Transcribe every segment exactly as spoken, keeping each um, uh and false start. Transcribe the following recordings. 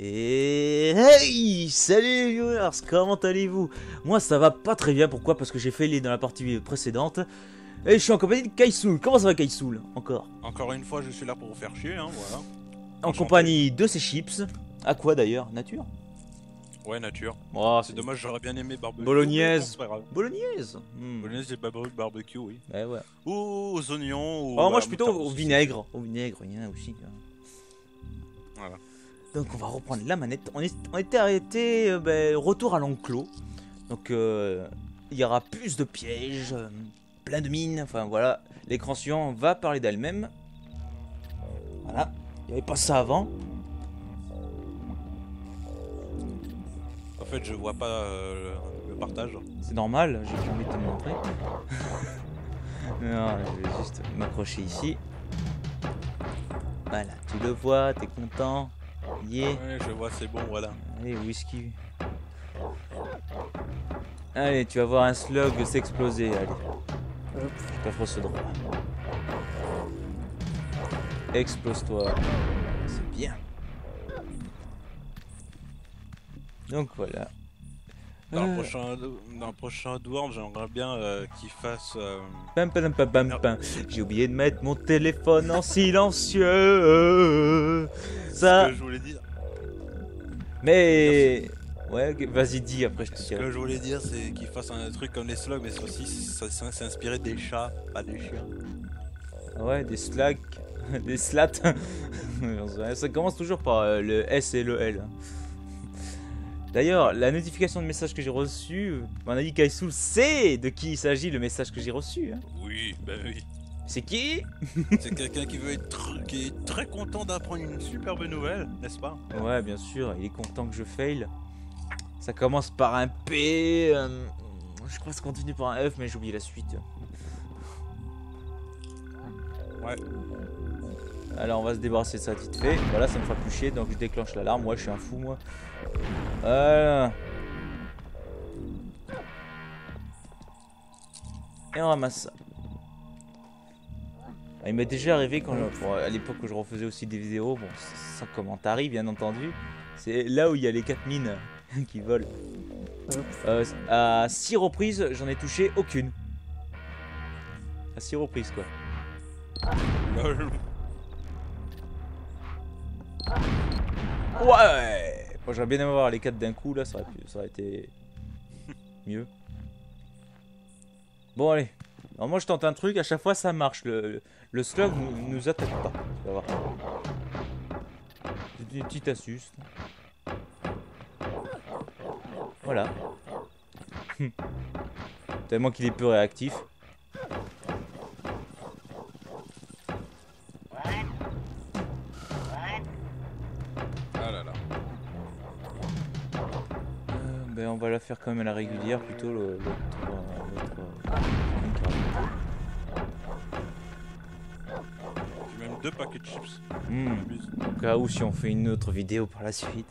Et hey, salut les viewers, comment allez-vous? Moi ça va pas très bien, pourquoi? Parce que j'ai failli dans la partie précédente. Et je suis en compagnie de Kaisoul. Comment ça va Kaisoul? Encore Encore une fois je suis là pour vous faire chier, hein, voilà. En Enchanté. compagnie de ses chips. À quoi d'ailleurs? Nature? Ouais, nature. Oh, c'est dommage, j'aurais bien aimé barbecue. Bolognaise. Mais bon, Bolognaise. hmm. Bolognaise et barbecue, oui. Ouais, ouais. Ou aux oignons. Ou oh, moi je suis plutôt au vinaigre. Au vinaigre, il y en a aussi. Voilà. Donc on va reprendre la manette. On, est, on était arrêté, euh, ben, retour à l'enclos. Donc euh, il y aura plus de pièges, euh, plein de mines. Enfin voilà, l'écran suivant va parler d'elle-même. Voilà, il n'y avait pas ça avant. En fait je vois pas euh, le partage. C'est normal, j'ai pas envie de te le montrer. Non, je vais juste m'accrocher ici. Voilà, tu le vois, t'es content. Yeah. Ouais, je vois, c'est bon, voilà. Allez, whisky. Allez, tu vas voir un slug s'exploser. Allez. Hop, je t'offre ce droit. Explose-toi. C'est bien. Donc voilà. Dans, euh... le prochain, dans le prochain Outworld, j'aimerais bien euh, qu'il fasse. Euh... Pam, pam, pam, pam, pam. J'ai oublié de mettre mon téléphone en silencieux. Ça. Ce que je voulais dire. Mais. Ouais, vas-y, dis après je te dirai. Ce que je voulais dire, c'est qu'il fasse un truc comme les slugs, mais aussi ça s'est inspiré des chats, pas des chiens. Ouais, des slugs, des slats. Ça commence toujours par euh, le S et le L. D'ailleurs, la notification de message que j'ai reçu, mon ami Kaisoul sait de qui il s'agit le message que j'ai reçu. Hein. Oui, bah oui. C'est qui? C'est quelqu'un qui veut être qui est très content d'apprendre une superbe nouvelle, n'est-ce pas? Ouais, bien sûr, il est content que je fail. Ça commence par un P, euh, je crois que ça continue par un F, mais j'ai oublié la suite. Ouais. Alors on va se débarrasser de ça vite fait. Voilà, ça me fera plus chier, donc je déclenche l'alarme. Moi, je suis un fou, moi. Voilà. Et on ramasse ça. Il m'est déjà arrivé quand je, bon, à l'époque où je refaisais aussi des vidéos, bon, sans commentaire bien entendu. C'est là où il y a les quatre mines qui volent. Euh, à six reprises, j'en ai touché aucune. À six reprises, quoi. Ouais. Bon, j'aurais bien aimé avoir les quatre d'un coup, là, ça aurait, pu, ça aurait été mieux. Bon, allez. Alors, moi, je tente un truc, à chaque fois, ça marche. Le, le slug nous, nous attaque pas. Tu vas voir. C'est une petite astuce. Voilà. Tellement qu'il est peu réactif. Ben on va la faire quand même à la régulière plutôt l'autre. J'ai même deux paquets de chips. Mmh. Au cas où si on fait une autre vidéo par la suite.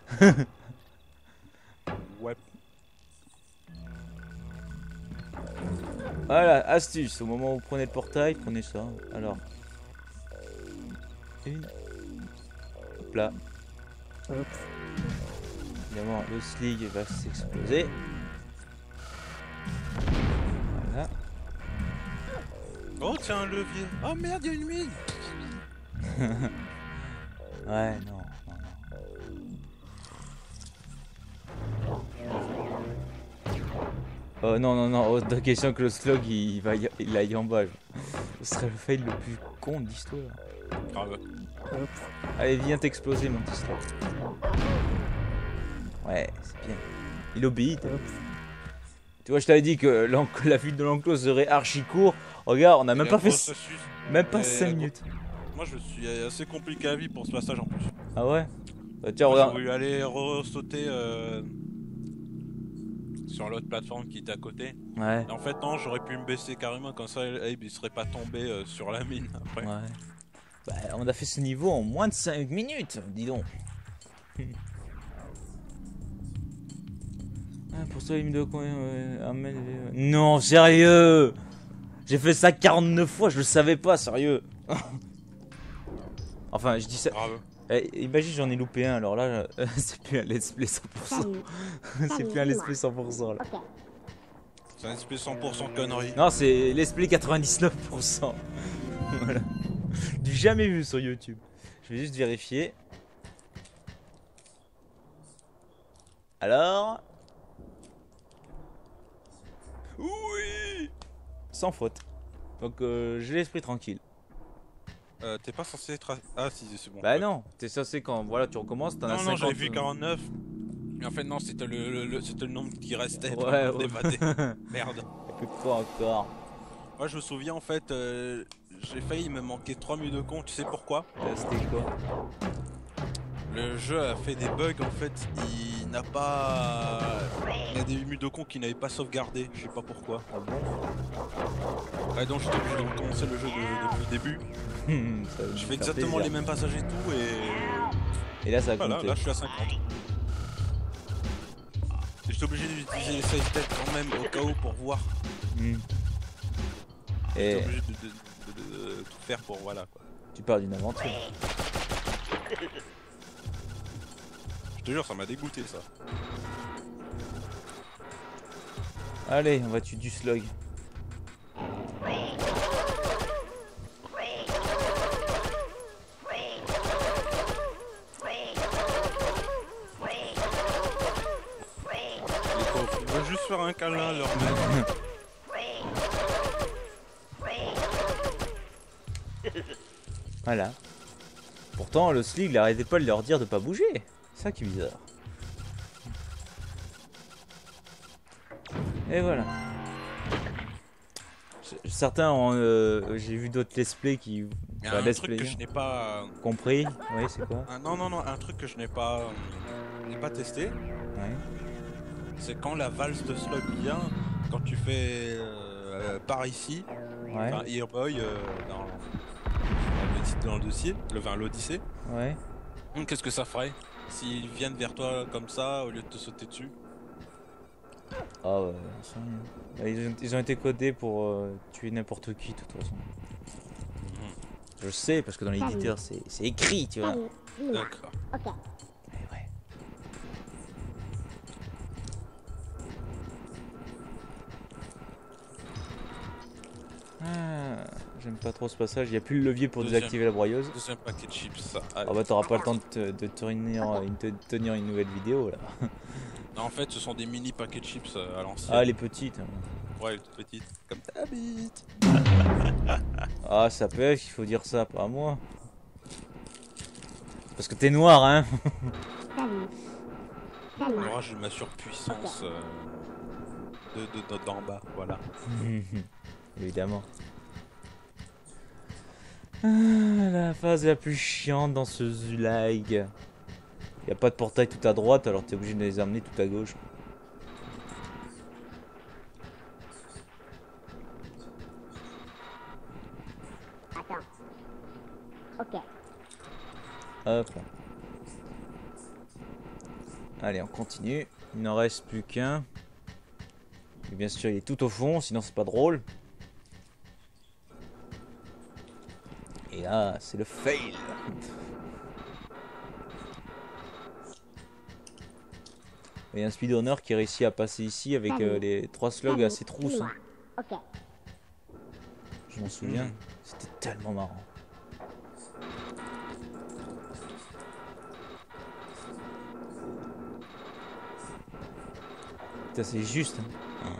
Ouais. Voilà, astuce. Au moment où vous prenez le portail, prenez ça. Alors. Une. Hop là. Hop. Évidemment, le slig va s'exploser. Voilà. Oh, tiens, un levier. Oh merde, il y a une mine. Ouais, non, non, non. Oh non, non, non, oh, de question que le slug il, il va y, il aille en bas. Ce serait le fail le plus con de l'histoire. Grave. Hop. Allez, viens t'exploser, mon petit slug. Ouais, c'est bien. Il obéit. Tu vois, je t'avais dit que la fuite de l'enclos serait archi court. Regarde, on a même pas fait. Même pas cinq minutes. Moi, je suis assez compliqué à vivre pour ce passage en plus. Ah ouais? Bah, tiens, regarde. J'ai voulu aller re-sauter euh, sur l'autre plateforme qui était à côté. Ouais. Et en fait, non, j'aurais pu me baisser carrément, comme ça, Abe il serait pas tombé euh, sur la mine après. Ouais. Bah, on a fait ce niveau en moins de cinq minutes, dis donc. Ah, pour ça, il me doit combien euh, euh... Non, sérieux. J'ai fait ça quarante-neuf fois, je le savais pas, sérieux. Enfin, je dis ça. Grave. Eh, imagine j'en ai loupé un, alors là, euh, c'est plus un let's play cent pour cent. C'est plus un let's play cent pour cent là. C'est un espèce cent pour cent connerie. Non, c'est let's play quatre-vingt-dix-neuf pour cent. Voilà. Du jamais vu sur YouTube. Je vais juste vérifier. Alors... Oui. Sans faute. Donc euh, j'ai l'esprit tranquille. Euh, t'es pas censé être... Ah si, c'est bon. Bah ouais. non, t'es censé quand voilà, tu recommences, t'en as Non, non, cinquante. j'avais vu quarante-neuf. Mais en fait, non, c'était le, le, le- c'était le nombre qui restait. Ouais, pour ouais. m'évader. Merde. Plus de fois encore. Moi, je me souviens, en fait, euh, j'ai failli me manquer trois minutes de compte. Tu sais pourquoi? Euh, C'était quoi? Le jeu a fait des bugs, en fait. Il n'a pas... Il y a des minutes de compte qui n'avaient pas sauvegardé. Je sais pas pourquoi. Ah bon? Ouais, donc j'étais obligé de recommencer le jeu de- depuis le début. Ça va me Je fais faire exactement plaisir. les mêmes passages et tout, et... Et là ça a Voilà, compté. là je suis à cinquante. Et j'étais obligé d'utiliser les save states quand même au cas où pour voir. Hmm. J'étais Et obligé de, de- de- de tout faire pour voilà quoi. tu parles d'une aventure. Je te jure, ça m'a dégoûté ça. Allez, on va tuer du slug. Les pauvres, ils veulent juste faire un câlin à leur mec. Voilà. Pourtant, le slig, il arrêtait pas de leur dire de pas bouger. C'est ça qui est bizarre. Et voilà. Je- Certains ont... euh, j'ai vu d'autres let's play qui... Il y a enfin, un let's truc que play, je n'ai pas... compris. Oui, c'est quoi? un- non, non, non, un truc que je n'ai pas... euh, n'ai pas testé. Ouais. C'est quand la valse de slug vient, quand tu fais euh, par ici, Ouais. enfin Airboy euh, dans, dans le titre dans le dossier, le vin l'Odyssée. Ouais. Hum, Qu'est-ce que ça ferait s'ils viennent vers toi comme ça au lieu de te sauter dessus? Ah ouais, j'en sais rien. Bah, Ils ont, ils ont été codés pour euh, tuer n'importe qui de toute façon. Je sais parce que dans l'éditeur c'est c'est écrit, tu vois. D'accord. Mais ouais. Ah, j'aime pas trop ce passage, il n'y a plus le levier pour Deuxième. désactiver la broyeuse. Deuxième paquet de chips, ça. Ah Allez. bah t'auras pas le temps de, te- de tenir, une, de tenir une nouvelle vidéo là. Non, en fait, ce sont des mini paquets de chips euh, à l'ancienne. Ah les petites. Ouais, les toutes petites. Comme ta bite. Ah ça pêche, il faut dire ça, pas à moi. Parce que t'es noir hein. L'orage de ma surpuissance euh, de de- de- d'en bas, voilà. Évidemment. Ah, la phase la plus chiante dans ce Zulag. Y a pas de portail tout à droite, alors t'es obligé de les amener tout à gauche. Attends. Ok. Hop. Allez, on continue. Il n'en reste plus qu'un. Et bien sûr, il est tout au fond, sinon c'est pas drôle. Et là, c'est le fail. Il y a un speedrunner qui réussit à passer ici avec euh, les trois slugs à ses trousses. hein. Ok. Je m'en souviens. Mhm. C'était tellement marrant. Putain, c'est juste. Hein.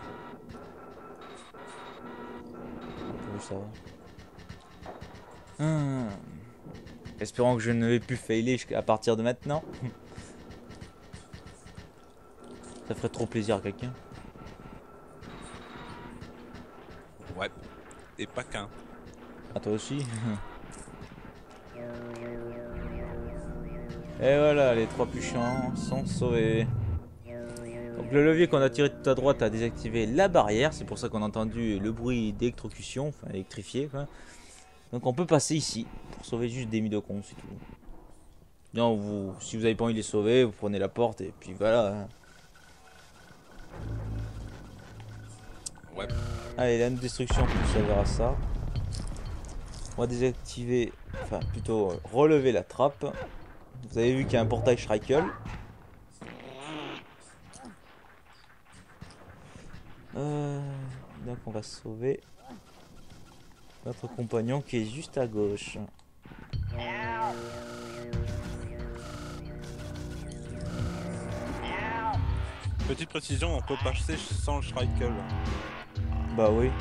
Oui, ça va. Ah. Espérons que je ne vais plus failer jusqu'à- à partir de maintenant. Ça ferait trop plaisir à quelqu'un. Ouais. Et pas qu'un. À toi aussi. Et voilà, les trois plus chiants sont sauvés. Donc le levier qu'on a tiré tout à droite a désactivé la barrière. C'est pour ça qu'on a entendu le bruit d'électrocution, enfin électrifié quoi. Donc on peut passer ici pour sauver juste des midocons, c'est tout. Non, vous, si vous avez pas envie de les sauver, vous prenez la porte et puis voilà. hein. Ouais. Allez, la destruction plus servir à ça. On va désactiver, enfin plutôt euh, relever la trappe. Vous avez vu qu'il y a un portail Shrikle. Euh, donc on va sauver notre compagnon qui est juste à gauche. Petite précision, on peut passer sans le Shrikle. Bah oui.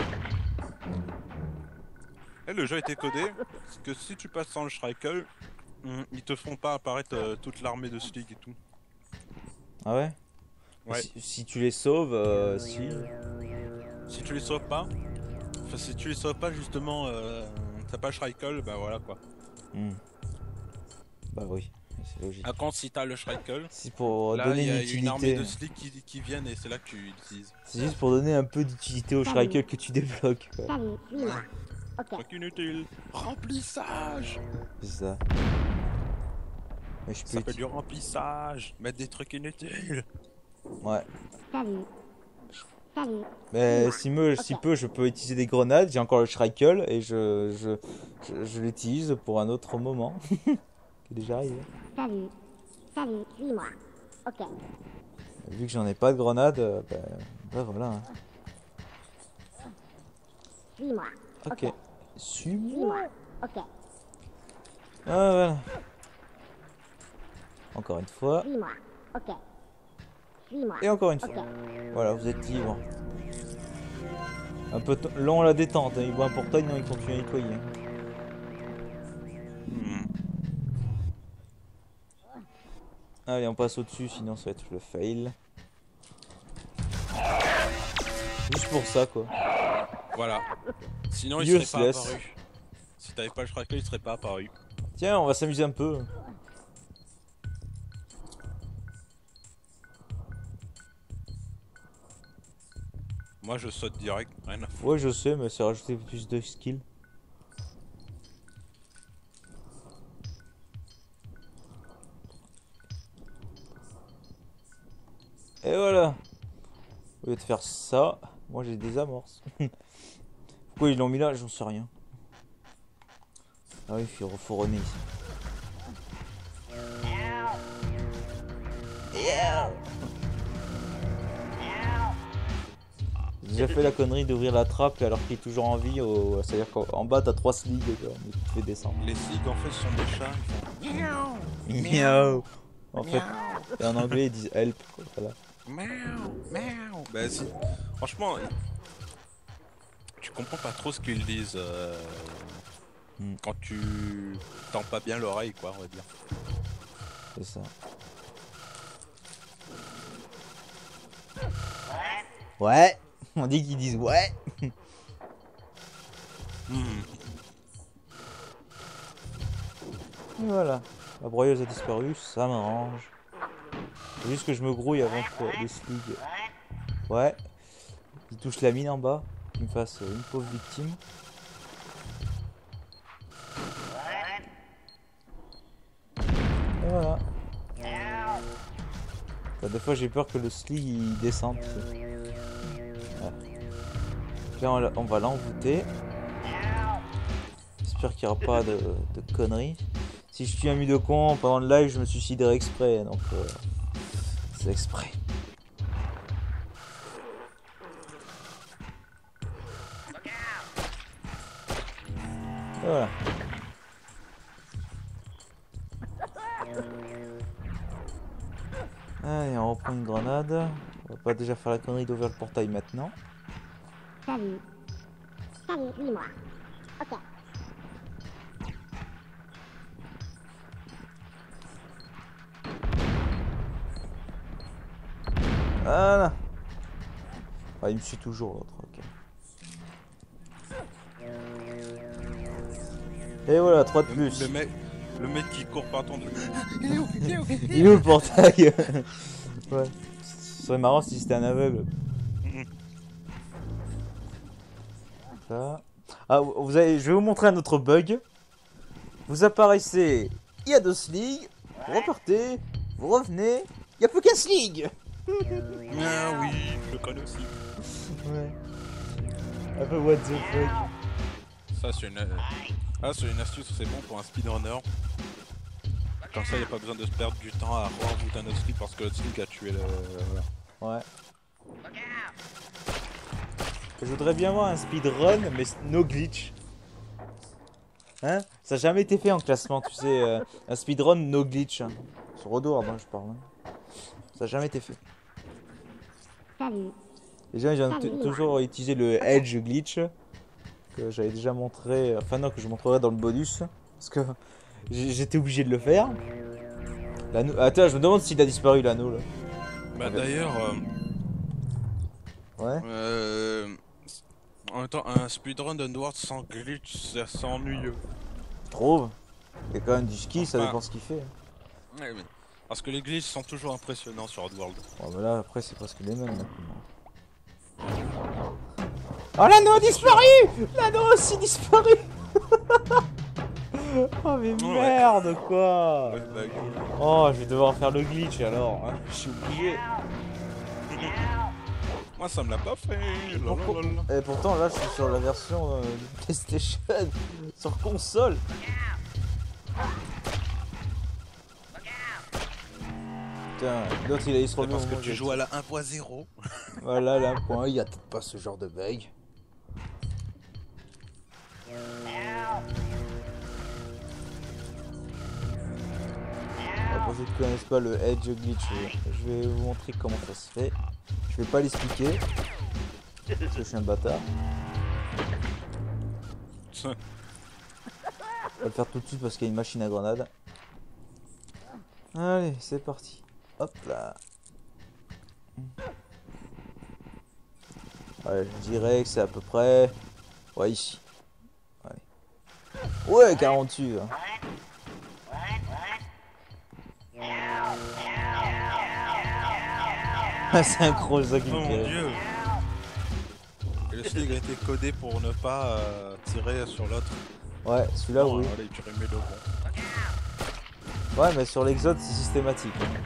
Et le jeu a été codé, parce que si tu passes sans le Shrikle, hum, ils te font pas apparaître euh, toute l'armée de Slig et tout. Ah ouais, Ouais. si, si tu les sauves, euh, si. Si tu les sauves pas, enfin si tu les sauves pas justement, euh, t'as pas le Shrikle, bah voilà quoi. Hmm. Bah oui, c'est logique. Ah, quand si t'as le Shrikle, C'est pour là donner il y une a une armée utilité. de Slig qui, qui viennent et c'est là que tu utilises. C'est juste pour donner un peu d'utilité au Shrikle que tu débloques. quoi. Salut, suis-moi. Ok. Truc inutile. Remplissage. C'est ça. Mais je Ça peux. s'appelle uti- du remplissage. Mettre des trucs inutiles. Ouais. Salut. Salut. Mais si, me, si Ok. peu, je peux utiliser des grenades. J'ai encore le Shrikle et je, je, je, je l'utilise pour un autre moment. qui est déjà arrivé. Salut. Salut, suis-moi. Ok. Vu que j'en ai pas de grenades, euh, bah, bah voilà. hein. Suis-moi. Ok. Suis-moi. Suis-moi. Ok. Ah voilà. Encore une fois. Suis-moi. Ok. Suis-moi. Et encore une Ok. fois. Voilà, vous êtes libre. Un peu t- long à la détente. Hein. Il voit un portail, non, il continue à nettoyer. hein. Hmm. Allez, on passe au-dessus, sinon ça va être le fail. Juste pour ça, quoi. Voilà. Sinon il serait pas Useless. apparu. Si t'avais pas le Shrikle, il serait pas apparu. Tiens, on va s'amuser un peu. Moi je saute direct, rien à foutre. Ouais, je sais, mais c'est rajouter plus de skill. Et voilà. Au lieu de faire ça, moi j'ai des amorces. Pourquoi ils l'ont mis là, j'en sais rien. Ah oui, il faut refouronner ici. J'ai déjà fait la connerie d'ouvrir la trappe alors qu'il est toujours en vie. Au... C'est-à-dire qu'en bas t'as trois sligs quoi, mais tu te fais descendre. Les Slig en fait sont des chats, ils font Miaou. En fait, et en anglais ils disent help. quoi, Voilà. miaou, miaou. Bah si, franchement, tu comprends pas trop ce qu'ils disent euh, Hmm. quand tu tends pas bien l'oreille quoi, on va dire. C'est ça. Ouais. On dit qu'ils disent ouais. Hmm. Et voilà. La broyeuse a disparu, ça m'arrange. Faut juste que je me grouille avant que les sligs. Ouais. Il touche la mine en bas. Qu'il me fasse une pauvre victime. Et voilà. Bah, des fois j'ai peur que le slig il descende. tu sais. Ouais. Là on, l'a- on va l'envoûter. J'espère qu'il n'y aura pas de, de conneries. Si je tue un Mudokon pendant le live, je me suiciderai exprès. Donc euh, c'est exprès. Et voilà. Allez, on reprend une grenade. On va pas déjà faire la connerie d'ouvrir le portail maintenant. Salut. Salut, suis-moi. Ok. Voilà. Ah, il me suit toujours l'autre. Ok. Et voilà, trois de Le, plus. le mec, le mec qui court par ton. Il est où Il est où Il est où le portail? Ouais. Ce serait marrant si c'était un aveugle. Ça. Ah, vous avez... Je vais vous montrer un autre bug. Vous apparaissez, il y a deux sligs, vous repartez, vous revenez, il n'y a plus qu'un slig. Ah oui, je le connais aussi. Ouais. Un peu what the fuck. Ça c'est une, ah, c'est une astuce, c'est bon pour un speedrunner. Comme ça, il n'y a pas besoin de se perdre du temps à reboot un autre slick parce que l'autre slick a tué le. Voilà. Ouais. Je voudrais bien voir un speedrun, mais no glitch. Hein? Ça n'a jamais été fait en classement, tu sais. Euh, un speedrun no glitch. Hein. Sur Oddworld, hein, je parle. Hein. Ça n'a jamais été fait. Salut. Les gens, ils ont Salut. toujours utilisé le Edge glitch. Que j'avais déjà montré. Enfin, non, que je montrerai dans le bonus. Parce que j'étais obligé de le faire. L'anneau. Attends, je me demande s'il a disparu l'anneau là. Bah d'ailleurs. Euh... Ouais. Euh... En même temps, un speedrun d'Underworld sans glitch, c'est assez ennuyeux. Tu trouves? Il y a quand même du ski, ça Enfin, dépend ce qu'il fait. Ouais, mais... Parce que les glitches sont toujours impressionnants sur Oddworld. Bon, bah là, après, c'est presque les mêmes. Là. Oh, l'anneau a disparu! L'anneau a aussi disparu! Oh, mais Ouais. merde, quoi! Ouais, bah, Oh, je vais devoir faire le glitch alors. Hein. Je suis obligé. moi, ça me l'a pas fait. Pourquoi- Lalalala. Et pourtant, là, je suis sur la version euh, de PlayStation sur console. Putain, l'autre il a eu se C'est relever parce au que moment tu où joues à la un point zéro. Voilà, là, point, il y a peut-être pas ce genre de bug. Alors, pour ceux qui ne connaissent pas le Edge Glitch, je vais vous montrer comment ça se fait. Je vais pas l'expliquer, parce que je suis un bâtard. Je vais le faire tout de suite parce qu'il y a une machine à grenade. Allez, c'est parti. Hop là. Ouais, je dirais que c'est à peu près... Ouais, ici. Allez. Ouais, quarante dessus. Hein. C'est un gros ça qui Oh me mon fait. dieu. Et le slig a été codé pour ne pas euh, tirer sur l'autre. Ouais, celui-là, Bon, oui. Allez, tu remets le bon. Ouais, mais sur l'Exode, c'est systématique. Hein.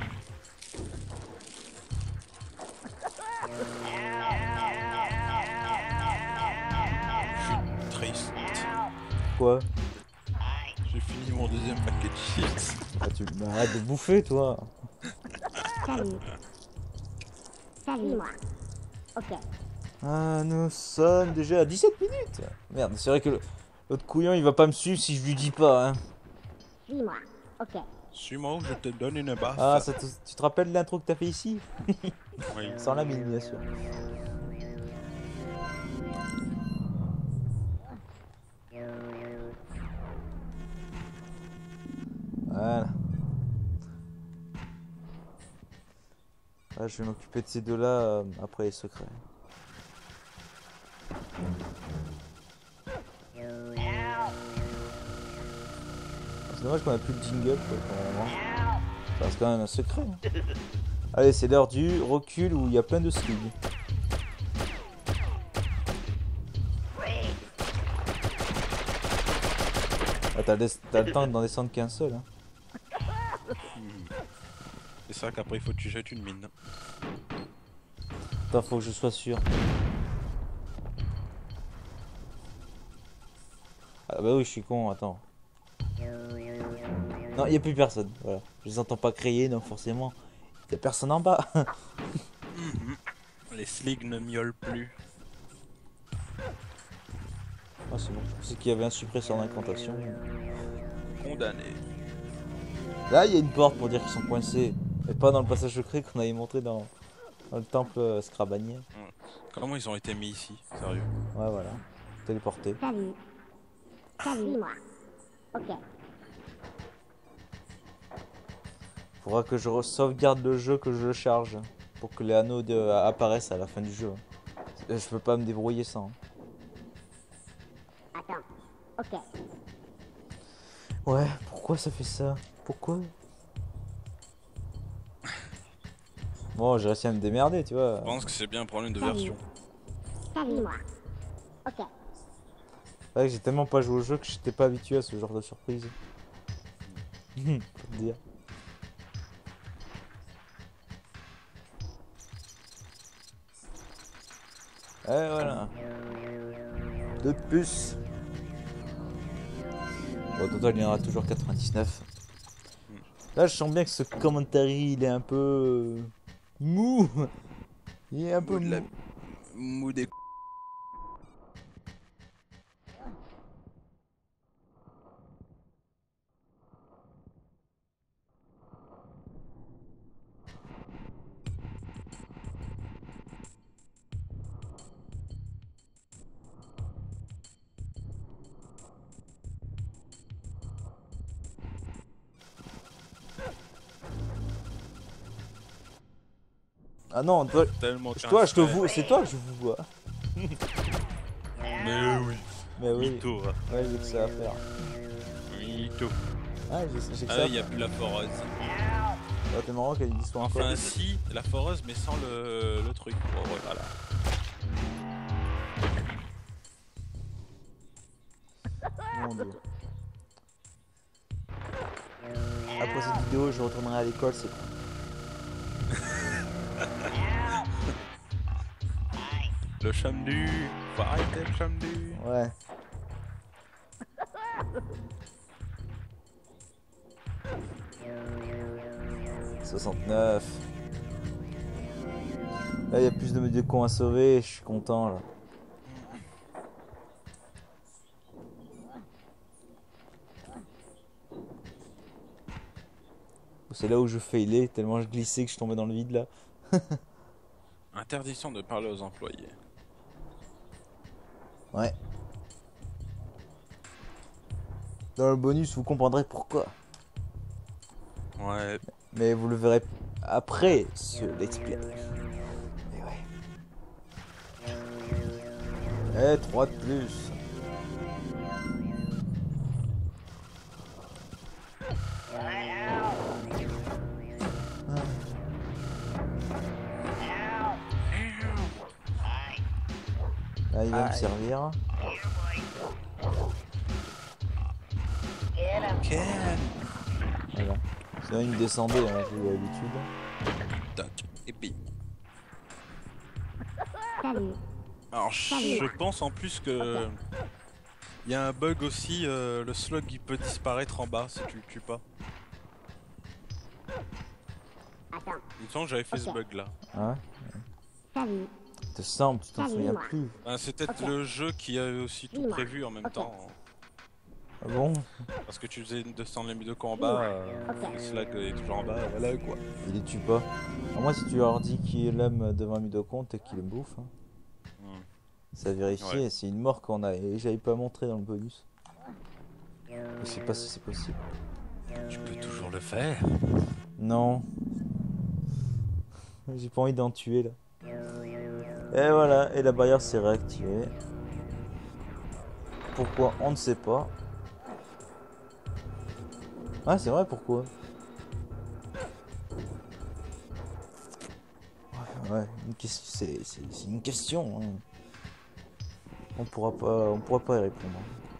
Je suis triste. Quoi? J'ai fini mon deuxième paquet de chips. Ah, tu bah, arrête de bouffer, toi. Salut. Salut. Moi. Ok. Ah, nous sommes déjà à dix-sept minutes. Merde, c'est vrai que le- l'autre couillon, il va pas me suivre si je lui dis pas. Hein. Suis-moi. Ok. Suis-moi ou je te donne une baffe. Ah, ça te- tu te rappelles l'intro que t'as fait ici? Oui. Sans la mine, bien sûr. Voilà. Ah, je vais m'occuper de ces deux-là euh, après les secrets. C'est dommage qu'on a plus de jingle quoi, pour le moment. Ça reste quand même un secret. Hein. Allez, c'est l'heure du recul où il y a plein de sligs. Ah, t'as des- t'as le temps d'en descendre qu'un seul. Hein. C'est ça qu'après il faut que tu jettes une mine. Attends, faut que je sois sûr. Ah bah oui, je suis con, attends. Non, il n'y a plus personne, voilà. Je les entends pas crier, donc forcément, il n'y a personne en bas. Les sligs ne miaulent plus. Ah, c'est bon, je pensais qu'il y avait un suppresseur d'incantation. Condamné. Là, il y a une porte pour dire qu'ils sont coincés. Mais pas dans le passage secret qu'on avait montré dans, dans le temple euh, Scrabanier. Comment ils ont été mis ici? Sérieux? Ouais, voilà. Téléporté. Salut. Salut. Suis-moi. Ok. Faudra que je sauvegarde le jeu, que je le charge. Pour que les anneaux de- apparaissent à la fin du jeu. Je peux pas me débrouiller sans. Attends. Ok. Ouais, pourquoi ça fait ça? Pourquoi? Bon, j'ai réussi à me démerder, tu vois. Je pense que c'est bien un problème de Salut. version. Salut-moi. Ok. C'est vrai que j'ai tellement pas joué au jeu que j'étais pas habitué à ce genre de surprise. Faut te dire. Et voilà. Deux de plus. Bon, au total, il y en aura toujours quatre-vingt-dix-neuf. Là, je sens bien que ce commentary, il est un peu euh, mou. Il est un peu Mou de la- mou. Mou des. Ah non, toi, Tellement toi je te qu'un vois, c'est toi que je vous vois. Mais oui. Mais oui, Mytho, hein. ouais, j'ai que ça à faire. Mytho. Ah, j'ai j'ai que Ah, ça à il n'y a faire. plus la foreuse. Ah, t'es marrant qu'elle y soit encore. Enfin, si, la foreuse, mais sans le, le truc. Bon, ouais, voilà. Mon dieu. Après cette vidéo, je retournerai à l'école, c'est bon. Le chamdu. Faut arrêter le chamdu. Ouais. soixante-neuf. Là, il y a plus de de cons à sauver, je suis content là. C'est là où je failais, tellement je glissais que je tombais dans le vide là. Interdiction de parler aux employés. Ouais. Dans le bonus, vous comprendrez pourquoi. Ouais. Mais vous le verrez après ce let's play. Mais ouais. Eh, trois de plus. Là, il va me servir. Ken. Voilà. Sinon, il me descendait, hein, j'ai eu l'habitude. Tac. Et puis. Salut. Alors, je pense en plus que. Il y a un bug aussi, euh, le slug il peut disparaître en bas si tu le tues pas. Attends. Il me semble que j'avais fait ce Ok. bug là. Hein? Salut. Te semble, tu t'en Salut, souviens moi. plus. Ah, c'est peut-être Ok. le jeu qui avait aussi tout Dis-moi. prévu en même Ok. temps. Ah bon? Parce que tu faisais descendre les Midoko en bas, euh, Ok. le slag est toujours en bas, voilà quoi. Il les tue pas. À moi, si tu leur dis qu'il aime devant Midokon, t'es qu'il le bouffe. Hein. Hmm. Ça a vérifié, Ouais. c'est une mort qu'on a et j'avais pas montré dans le bonus. Je sais pas si c'est possible. Tu peux toujours le faire. Non. J'ai pas envie d'en tuer là. Et voilà, et la barrière s'est réactivée. Pourquoi? On ne sait pas. Ah, c'est vrai, pourquoi? Ouais, ouais, une question, c'est c'est- c'est une question. Hein. On pourra pas, on pourra pas y répondre.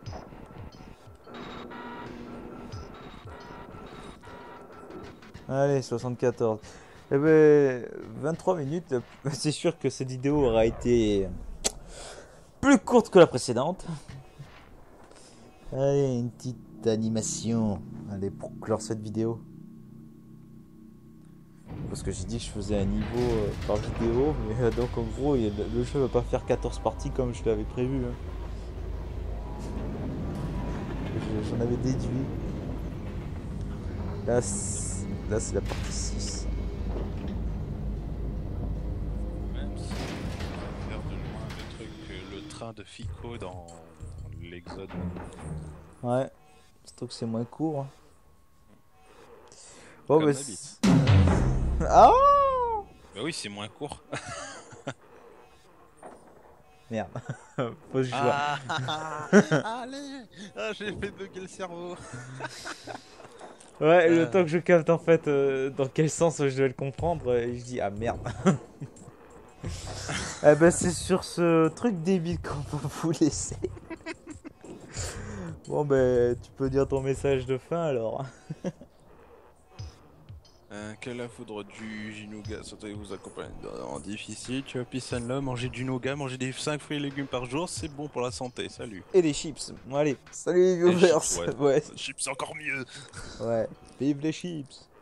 Allez, soixante-quatorze. Eh ben, vingt-trois minutes. C'est sûr que cette vidéo aura été plus courte que la précédente. Allez, une petite animation. Allez, pour clore cette vidéo. Parce que j'ai dit que je faisais un niveau euh, par vidéo, mais euh, donc en gros, il y a- le jeu va pas faire quatorze parties comme je l'avais prévu. Hein. Je- J'en avais déduit. Là, c'est là, c'est la partie six. Même si on va faire de loin le truc, euh, le train de Fico dans l'Exode. Ouais, ce truc c'est moins court. Hein. Bon, Comme bah, d'habitude. c'est- ah Bah oui, c'est moins court. Merde, faut que je joue. Ah, allez, ah, j'ai fait bugger le cerveau. Ouais, le Euh. temps que je capte en fait euh, dans quel sens je dois le comprendre, et je dis ah merde. Eh ben c'est sur ce truc débile qu'on va vous laisser. Bon ben tu peux dire ton message de fin alors. Euh, que la foudre du Jinouga sauter vous accompagne en difficile. Tu as peace and love, manger du nougat, manger des cinq fruits et légumes par jour, c'est bon pour la santé. Salut. Et des chips. Bon, allez, salut les Les viewers. chips, ouais. Ouais, Chips, c'est encore mieux. ouais. Vive les chips.